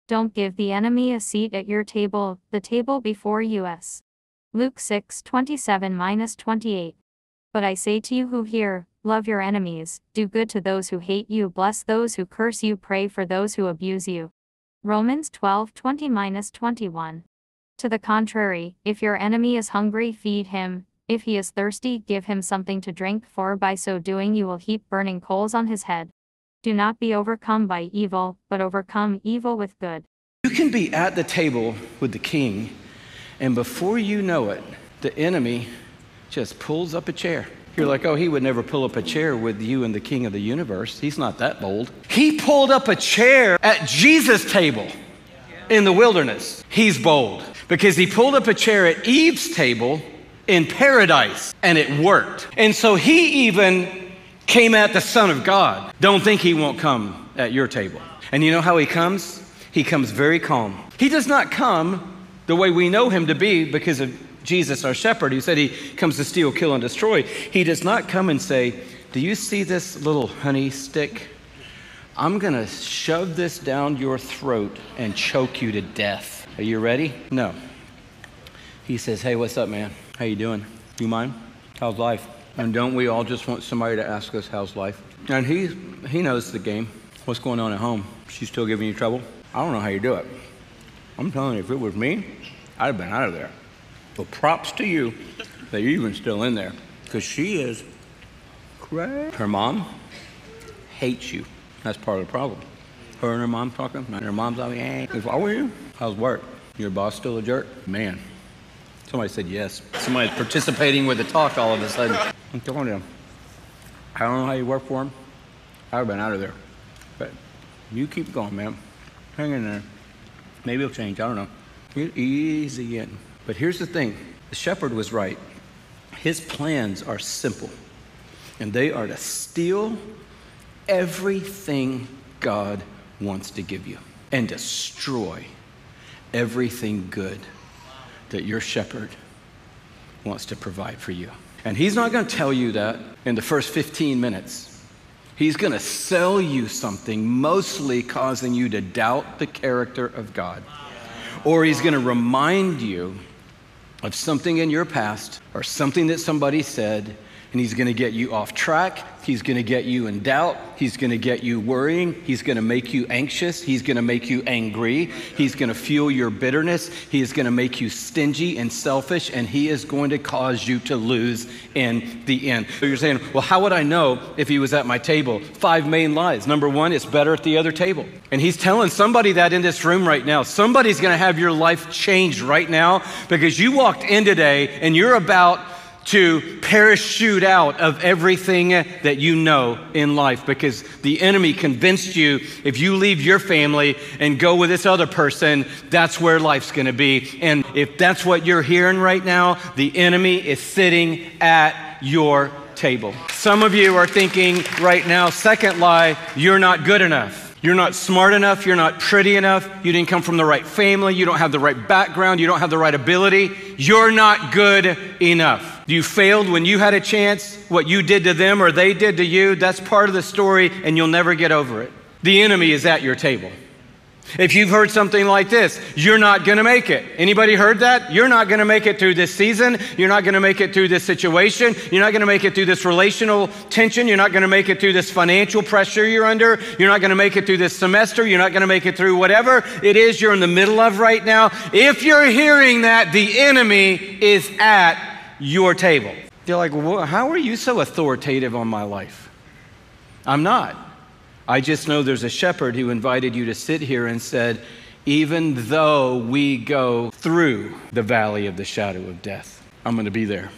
Don't give the enemy a seat at your table, the table before us. Luke 6:27-28. But I say to you who hear, love your enemies, do good to those who hate you, bless those who curse you, pray for those who abuse you. Romans 12:20-21. To the contrary, if your enemy is hungry, feed him. If he is thirsty, give him something to drink, for by so doing you will heap burning coals on his head. Do not be overcome by evil, but overcome evil with good. You can be at the table with the king, and before you know it, the enemy just pulls up a chair. You're like, oh, he would never pull up a chair with you and the king of the universe. He's not that bold. He pulled up a chair at Jesus' table in the wilderness. He's bold because he pulled up a chair at Eve's table in paradise, and it worked. And so he even came at the Son of God. Don't think he won't come at your table. And you know how he comes? He comes very calm. He does not come the way we know him to be because of Jesus, our shepherd, who said he comes to steal, kill, and destroy. He does not come and say, do you see this little honey stick? I'm going to shove this down your throat and choke you to death. Are you ready? No. He says, hey, what's up, man? How you doing? You mind? How's life? And don't we all just want somebody to ask us how's life? And he knows the game. What's going on at home? She's still giving you trouble? I don't know how you do it. I'm telling you, if it was me, I'd have been out of there. Well, props to you that you're even still in there, because she is crazy. Her mom hates you. That's part of the problem. Her and her mom talking, and her mom's like, hey, how are you? How's work? Your boss still a jerk? Man. Somebody said yes. Somebody's participating with the talk all of a sudden. I'm telling you, I don't know how you work for him. I'd have been out of there. But you keep going, man. Hang in there. Maybe it'll change. I don't know. Get easy in. But here's the thing. The shepherd was right. His plans are simple. And they are to steal everything God wants to give you and destroy everything good that your shepherd wants to provide for you. And he's not going to tell you that in the first 15 minutes. He's going to sell you something, mostly causing you to doubt the character of God. Or he's going to remind you of something in your past or something that somebody said, and he's going to get you off track. He's going to get you in doubt. He's going to get you worrying. He's going to make you anxious. He's going to make you angry. He's going to fuel your bitterness. He is going to make you stingy and selfish, and he is going to cause you to lose in the end. So you're saying, well, how would I know if he was at my table? 5 main lies. Number 1, it's better at the other table. And he's telling somebody that in this room right now. Somebody's going to have your life changed right now because you walked in today and you're about to parachute out of everything that you know in life because the enemy convinced you if you leave your family and go with this other person, that's where life's going to be. And if that's what you're hearing right now, the enemy is sitting at your table. Some of you are thinking right now, second lie, you're not good enough. You're not smart enough. You're not pretty enough. You didn't come from the right family. You don't have the right background. You don't have the right ability. You're not good enough. You failed when you had a chance. What you did to them or they did to you, that's part of the story, and you'll never get over it. The enemy is at your table. If you've heard something like this, you're not going to make it. Anybody heard that? You're not going to make it through this season. You're not going to make it through this situation. You're not going to make it through this relational tension. You're not going to make it through this financial pressure you're under. You're not going to make it through this semester. You're not going to make it through whatever it is you're in the middle of right now. If you're hearing that, the enemy is at your table. You're like, well, how are you so authoritative on my life? I'm not. I just know there's a shepherd who invited you to sit here and said, even though we go through the valley of the shadow of death, I'm going to be there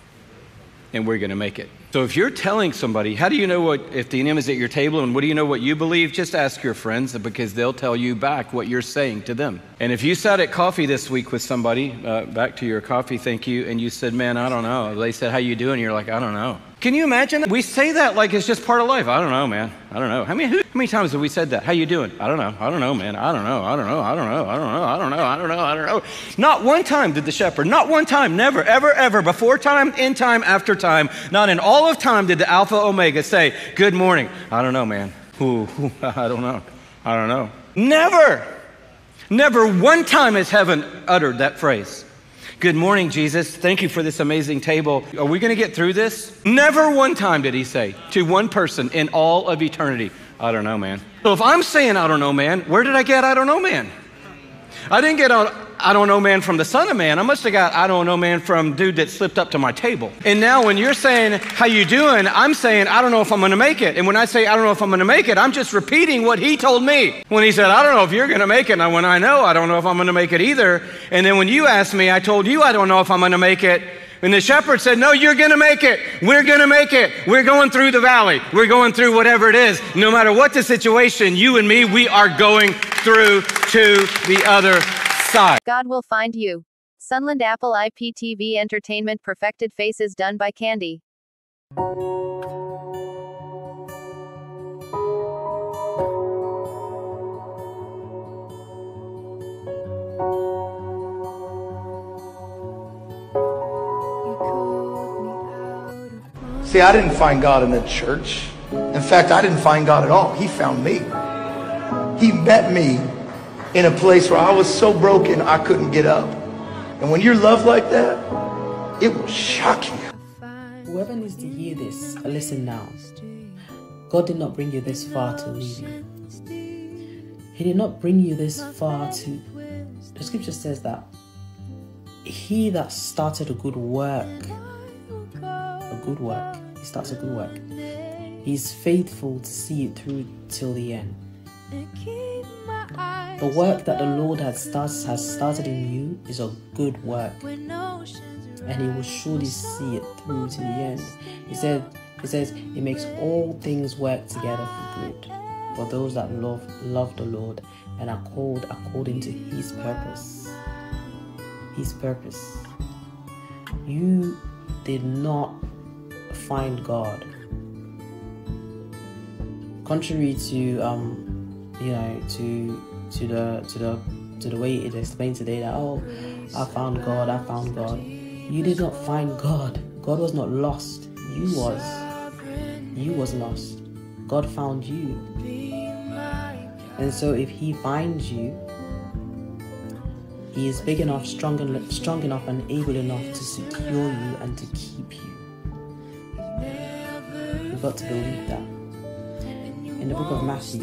and we're going to make it. So if you're telling somebody, how do you know if the enemy is at your table and what do you know what you believe? Just ask your friends because they'll tell you back what you're saying to them. And if you sat at coffee this week with somebody, back to your coffee, thank you, and you said, man, I don't know. They said, how you doing? You're like, I don't know. Can you imagine that? We say that like it's just part of life. I don't know, man. I don't know. How many times have we said that? How you doing? I don't know. I don't know, man. I don't know. I don't know. I don't know. I don't know. I don't know. I don't know. I don't know. Not one time did the shepherd, not one time, never, ever, ever, before time, in time, after time, not in all of time did the Alpha Omega say, good morning. I don't know, man. I don't know. I don't know. Never. Never one time has heaven uttered that phrase. Good morning, Jesus. Thank you for this amazing table. Are we going to get through this? Never one time did he say to one person in all of eternity, I don't know, man. So if I'm saying I don't know, man, where did I get I don't know, man? I didn't get I don't know, man, from the Son of Man. I must have got I don't know, man, from dude that slipped up to my table. And now when you're saying, how you doing? I'm saying, I don't know if I'm going to make it. And when I say, I don't know if I'm going to make it, I'm just repeating what he told me. When he said, I don't know if you're going to make it. And when I know, I don't know if I'm going to make it either. And then when you asked me, I told you, I don't know if I'm going to make it. And the shepherd said, no, you're going to make it. We're going to make it. We're going through the valley. We're going through whatever it is. No matter what the situation, you and me, we are going through to the other side. God will find you. Sunland Apple IPTV Entertainment. Perfected Faces done by Candy. See, I didn't find God in the church. In fact, I didn't find God at all. He found me. He met me in a place where I was so broken I couldn't get up. And when you're loved like that, it will shock you. Whoever needs to hear this, listen now. God did not bring you this far to leave you. He did not bring you this far to... The scripture says that he that started a good work, he starts a good work. He's faithful to see it through till the end. The work that the Lord has started in you is a good work, and he will surely see it through to the end. He says he makes all things work together for good for those that love the Lord and are called according to his purpose. His purpose. You did not find God. Contrary to to the way it is explained today that, oh, I found God. You did not find God. God was not lost. You was lost. God found you. And so if he finds you, he is big enough, strong enough and able enough to secure you and to keep you. You've got to believe that. In the book of Matthew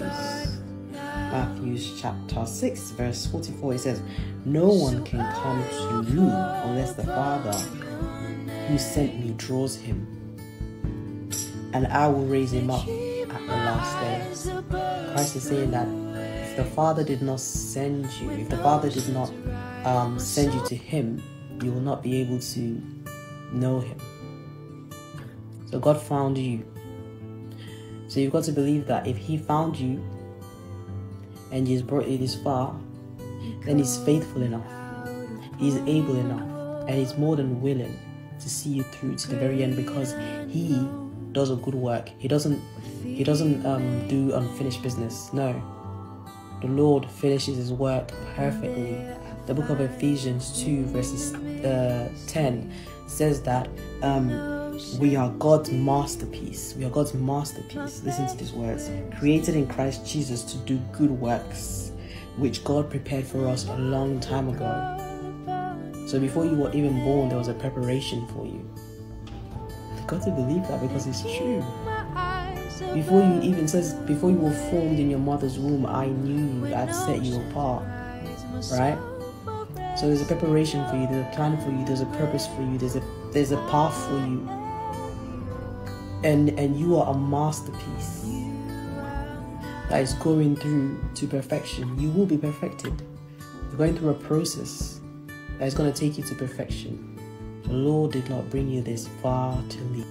chapter 6 verse 44, it says, no one can come to me unless the Father who sent me draws him, and I will raise him up at the last day. Christ is saying that if the Father did not send you, if the Father did not send you to him, you will not be able to know him. So God found you. So you've got to believe that if he found you and he's brought you this far, then he's faithful enough, he's able enough, and he's more than willing to see you through to the very end, because he does a good work. He doesn't do unfinished business. No, the Lord finishes his work perfectly. The book of Ephesians 2 verses 10 says that we are God's masterpiece. We are God's masterpiece. Listen to these words. Created in Christ Jesus to do good works, which God prepared for us a long time ago. So before you were even born, there was a preparation for you. You've got to believe that, because it's true. Before you were formed in your mother's womb, I knew you. I'd set you apart. Right? So there's a preparation for you. There's a plan for you. There's a purpose for you. There's a path for you. And you are a masterpiece that is going through to perfection. You will be perfected. You're going through a process that is going to take you to perfection. The Lord did not bring you this far to leave.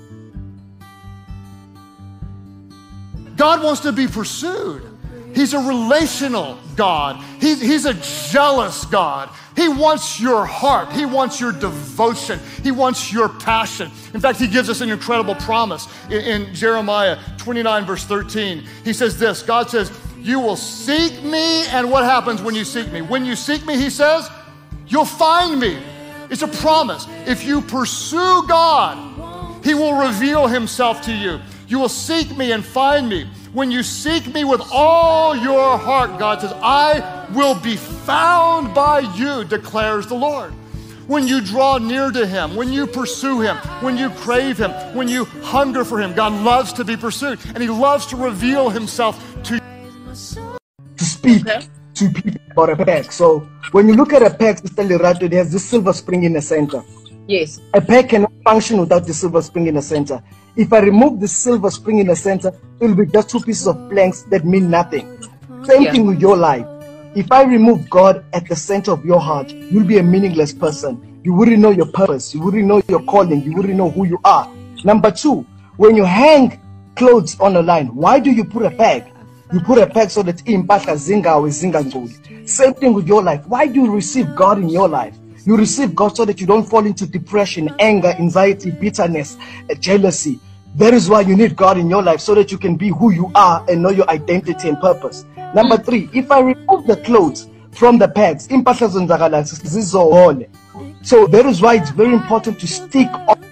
God wants to be pursued. He's a relational God. He's a jealous God. He wants your heart. He wants your devotion. He wants your passion. In fact, he gives us an incredible promise in Jeremiah 29 verse 13. He says this, God says, you will seek me, and what happens when you seek me? When you seek me, he says, you'll find me. It's a promise. If you pursue God, he will reveal himself to you. You will seek me and find me. When you seek me with all your heart, God says, I will be found by you, declares the Lord. When you draw near to him, when you pursue him, when you crave him, when you hunger for him, God loves to be pursued, and he loves to reveal himself to you. To speak to people about a peg. So when you look at a peg, Sister Lerato, it has this silver spring in the center. Yes. A peg cannot function without the silver spring in the center. If I remove the silver spring in the center, it will be just two pieces of planks that mean nothing. Same thing with your life. If I remove God at the center of your heart, you'll be a meaningless person. You wouldn't know your purpose. You wouldn't know your calling. You wouldn't know who you are. Number two, when you hang clothes on a line, why do you put a peg? You put a peg so that impahla zingawe zingangcoli. Same thing with your life. Why do you receive God in your life? You receive God so that you don't fall into depression, anger, anxiety, bitterness, jealousy. That is why you need God in your life, so that you can be who you are and know your identity and purpose. Number three, if I remove the clothes from the pegs, impahla zonzakala zizohole. So that is why it's very important to stick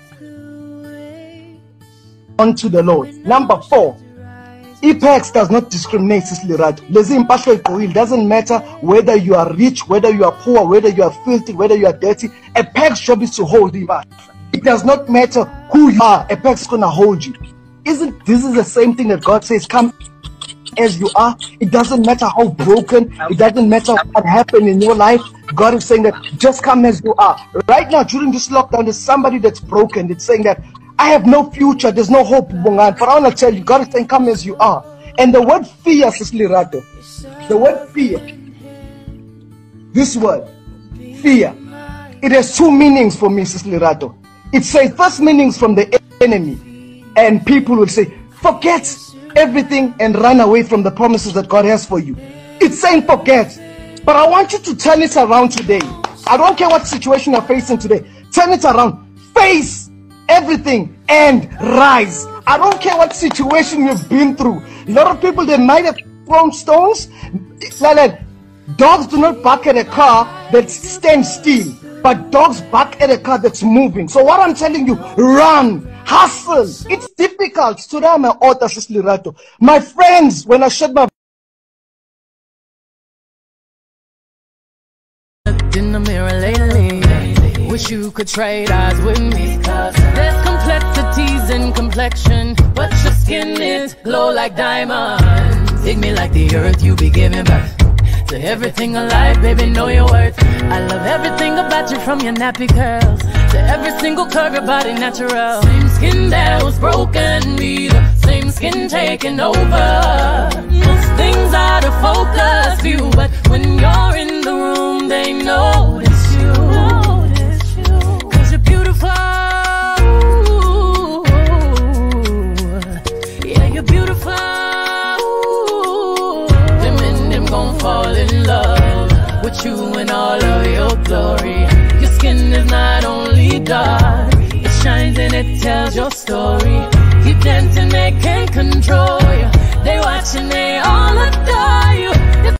onto the Lord. Number four, IPEX does not discriminate, Sister Lerato. It doesn't matter whether you are rich, whether you are poor, whether you are filthy, whether you are dirty. A PEX job is to hold you. It does not matter who you are. A PEX is going to hold you. This is the same thing that God says, come as you are. It doesn't matter how broken, it doesn't matter what happened in your life. God is saying that just come as you are. Right now, during this lockdown, there's somebody that's broken. That's saying that I have no future, there's no hope. But I want to tell you, God is saying, come as you are. And the word fear, Sister Lerato, the word fear, this word, fear, it has two meanings for me, Sister Lerato. It says, first meanings from the enemy. And people will say, forget everything and run away from the promises that God has for you. It's saying forget. But I want you to turn it around today. I don't care what situation you're facing today. Turn it around. Face everything and rise. I don't care what situation you've been through. A lot of people, they might have thrown stones. Dogs do not bark at a car that stands still, but dogs bark at a car that's moving. So what I'm telling you, run, hustle. It's difficult. Today I'm an author, Sister Lerato. My friends, when I shut my in the mirror lately, wish you could trade eyes with me. There's complexities in complexion, but your skin is glow like diamonds. Dig me like the earth, you be giving birth to everything alive, baby, know your worth. I love everything about you, from your nappy curls to every single curve, your body natural. Same skin that was broken, be the same skin taking over. Most things out of focus view, but when you're in the room, they notice you. Cause you're beautiful. Yeah, you're beautiful. Them and them gon' fall in love with you in all of your glory. Your skin is not only dark, it shines and it tells your story. You dance and they can't control you. They watch and they all adore you.